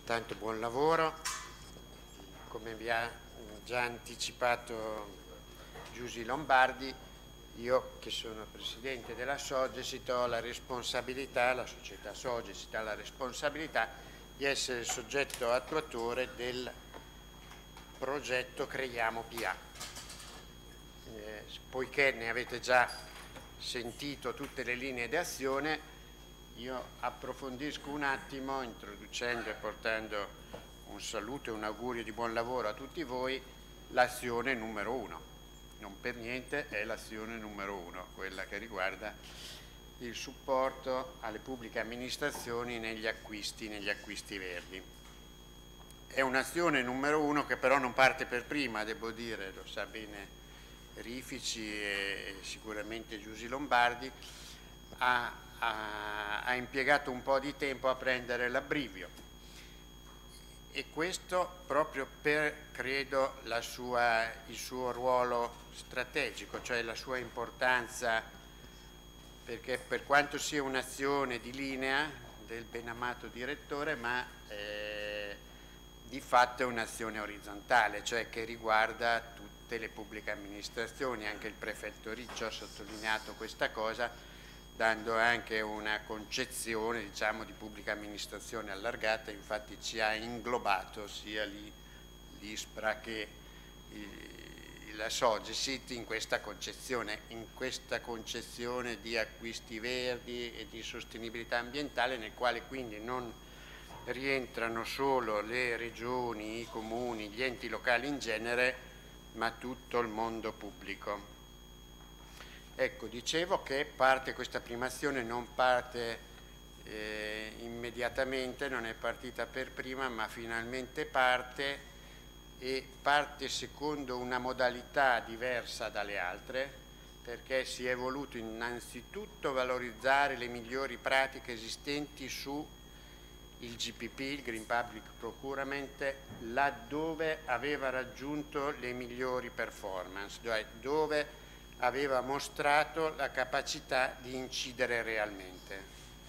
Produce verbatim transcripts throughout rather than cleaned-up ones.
Intanto buon lavoro. Come vi ha già anticipato Giusy Lombardi, io che sono presidente della Sogesit ho la responsabilità, la società Sogesit ha la responsabilità di essere il soggetto attuatore del progetto Creiamo P A. Eh, poiché ne avete già sentito tutte le linee d'azione, io approfondisco un attimo, introducendo e portando un saluto e un augurio di buon lavoro a tutti voi, l'azione numero uno. Non per niente è l'azione numero uno, quella che riguarda il supporto alle pubbliche amministrazioni negli acquisti, negli acquisti verdi. È un'azione numero uno che però non parte per prima, devo dire, lo sa bene Rifici e sicuramente Giusy Lombardi, ha, ha, ha impiegato un po' di tempo a prendere l'abbrivio, e questo proprio per, credo, la sua, il suo ruolo strategico, cioè la sua importanza, perché per quanto sia un'azione di linea del benamato direttore, ma eh, di fatto è un'azione orizzontale, cioè che riguarda tutte le pubbliche amministrazioni. Anche il prefetto Riccio ha sottolineato questa cosa, dando anche una concezione, diciamo, di pubblica amministrazione allargata. Infatti ci ha inglobato sia l'ISPRA che la Sogesit in questa concezione, in questa concezione di acquisti verdi e di sostenibilità ambientale, nel quale quindi non rientrano solo le regioni, i comuni, gli enti locali in genere, ma tutto il mondo pubblico. Ecco, dicevo che parte questa prima azione, non parte eh, immediatamente, non è partita per prima, ma finalmente parte, e parte secondo una modalità diversa dalle altre, perché si è voluto innanzitutto valorizzare le migliori pratiche esistenti su il G P P, il Green Public Procurement, laddove aveva raggiunto le migliori performance, cioè dove aveva mostrato la capacità di incidere realmente.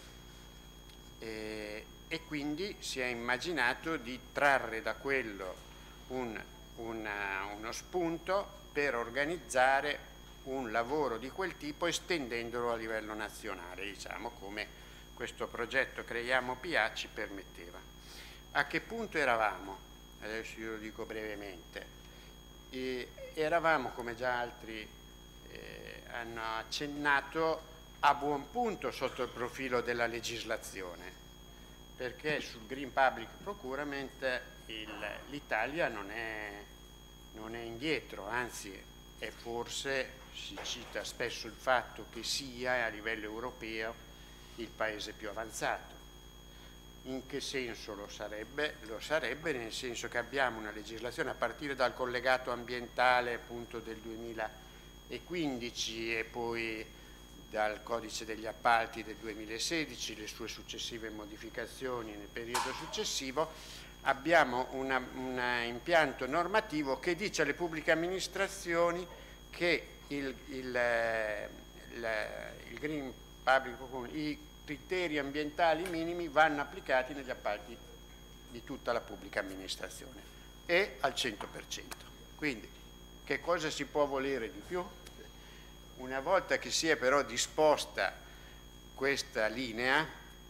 E, e quindi si è immaginato di trarre da quello un, una, uno spunto per organizzare un lavoro di quel tipo, estendendolo a livello nazionale, diciamo, come questo progetto Creiamo P A ci permetteva. A che punto eravamo? Adesso io lo dico brevemente. E eravamo, come già altri eh, hanno accennato, a buon punto sotto il profilo della legislazione, perché sul Green Public Procurement l'Italia non è, non è indietro, anzi è, forse si cita spesso il fatto che sia a livello europeo il paese più avanzato. In che senso lo sarebbe? Lo sarebbe nel senso che abbiamo una legislazione a partire dal collegato ambientale appunto del duemilaquindici e poi dal codice degli appalti del duemilasedici, le sue successive modificazioni nel periodo successivo. Abbiamo un impianto normativo che dice alle pubbliche amministrazioni che il, il, il, il Green Public Procurement, i criteri ambientali minimi vanno applicati negli appalti di tutta la pubblica amministrazione e al cento per cento. Quindi che cosa si può volere di più? Una volta che si è però disposta questa linea,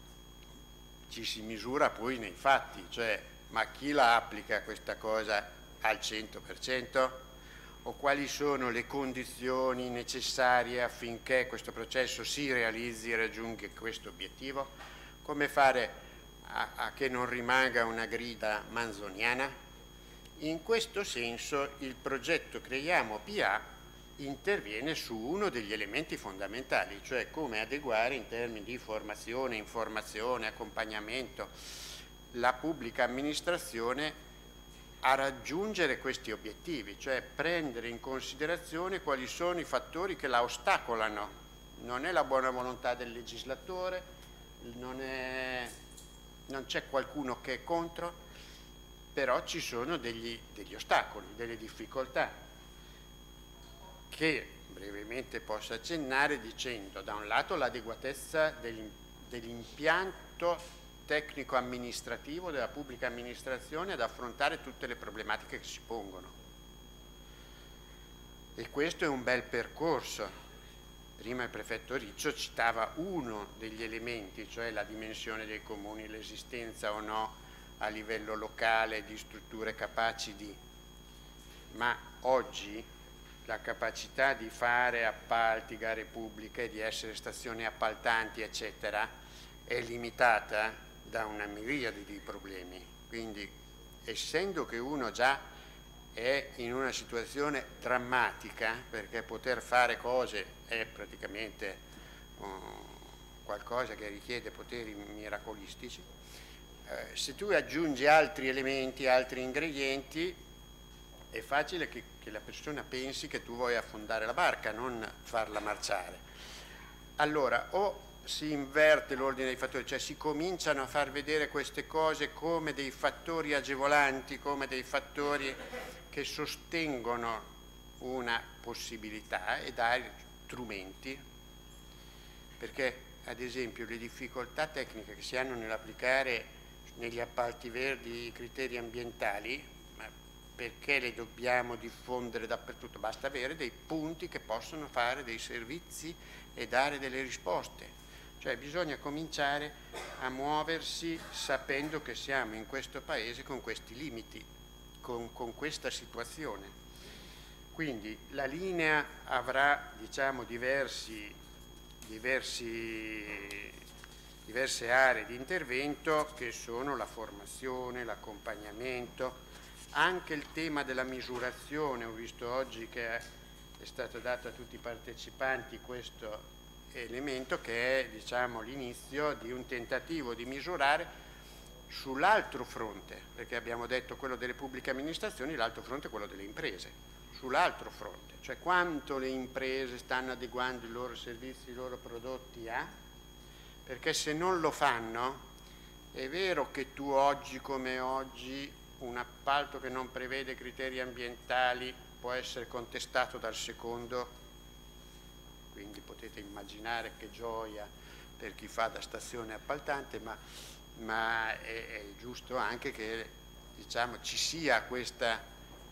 ci si misura poi nei fatti, cioè ma chi la applica questa cosa al cento per cento? O quali sono le condizioni necessarie affinché questo processo si realizzi e raggiunga questo obiettivo? Come fare a, a che non rimanga una grida manzoniana? In questo senso il progetto Creiamo P A interviene su uno degli elementi fondamentali, cioè come adeguare in termini di formazione, informazione, accompagnamento la pubblica amministrazione a raggiungere questi obiettivi, cioè prendere in considerazione quali sono i fattori che la ostacolano. Non è la buona volontà del legislatore, non c'è qualcuno che è contro, però ci sono degli, degli ostacoli, delle difficoltà, che brevemente posso accennare dicendo, da un lato, l'adeguatezza dell'impianto tecnico-amministrativo della pubblica amministrazione ad affrontare tutte le problematiche che si pongono. E questo è un bel percorso. Prima il prefetto Riccio citava uno degli elementi, cioè la dimensione dei comuni, l'esistenza o no a livello locale di strutture capaci di, ma oggi la capacità di fare appalti, gare pubbliche, di essere stazioni appaltanti, eccetera, è limitata da una miriade di problemi. Quindi, essendo che uno già è in una situazione drammatica, perché poter fare cose è praticamente um, qualcosa che richiede poteri miracolistici, eh, se tu aggiungi altri elementi, altri ingredienti, è facile che, che la persona pensi che tu vuoi affondare la barca, non farla marciare. Allora, o si inverte l'ordine dei fattori, cioè si cominciano a far vedere queste cose come dei fattori agevolanti, come dei fattori che sostengono una possibilità e dare strumenti, perché ad esempio le difficoltà tecniche che si hanno nell'applicare negli appalti verdi i criteri ambientali, ma perché le dobbiamo diffondere dappertutto? Basta avere dei punti che possono fare dei servizi e dare delle risposte. Cioè bisogna cominciare a muoversi sapendo che siamo in questo paese con questi limiti, con, con questa situazione. Quindi la linea avrà, diciamo, diversi, diversi, diverse aree di intervento che sono la formazione, l'accompagnamento, anche il tema della misurazione. Ho visto oggi che è stato dato a tutti i partecipanti questo elemento che è, diciamo, l'inizio di un tentativo di misurare sull'altro fronte, perché abbiamo detto quello delle pubbliche amministrazioni, l'altro fronte è quello delle imprese, sull'altro fronte, cioè quanto le imprese stanno adeguando i loro servizi, i loro prodotti a, perché se non lo fanno, è vero che tu oggi come oggi un appalto che non prevede criteri ambientali può essere contestato dal secondo, quindi potete immaginare che gioia per chi fa da stazione appaltante, ma, ma è, è giusto anche che, diciamo, ci sia questa,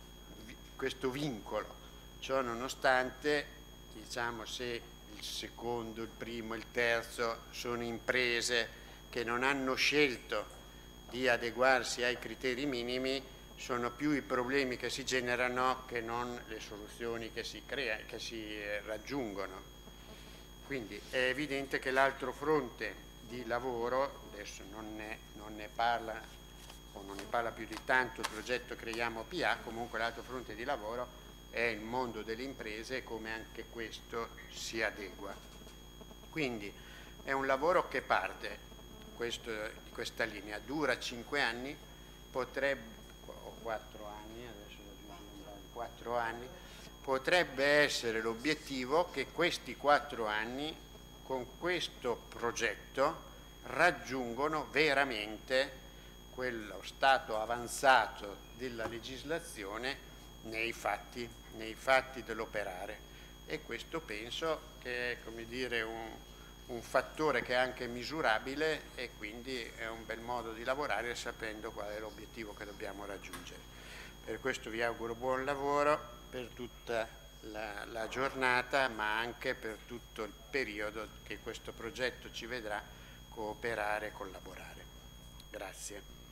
questo vincolo. Ciò nonostante, diciamo, se il secondo, il primo, il terzo sono imprese che non hanno scelto di adeguarsi ai criteri minimi, sono più i problemi che si generano che non le soluzioni che si, crea, che si raggiungono. Quindi è evidente che l'altro fronte di lavoro, adesso non ne, non ne parla o non ne parla più di tanto il progetto Creiamo P A, comunque l'altro fronte di lavoro è il mondo delle imprese e come anche questo si adegua. Quindi è un lavoro che parte questo, di questa linea, dura cinque anni, potrebbe, o quattro anni, adesso raggiungiamo quattro anni, potrebbe essere l'obiettivo che questi quattro anni con questo progetto raggiungono veramente quello stato avanzato della legislazione nei fatti, nei fatti dell'operare. E questo penso che è, come dire, un, un fattore che è anche misurabile e quindi è un bel modo di lavorare sapendo qual è l'obiettivo che dobbiamo raggiungere. Per questo vi auguro buon lavoro per tutta la, la giornata, ma anche per tutto il periodo che questo progetto ci vedrà cooperare e collaborare. Grazie.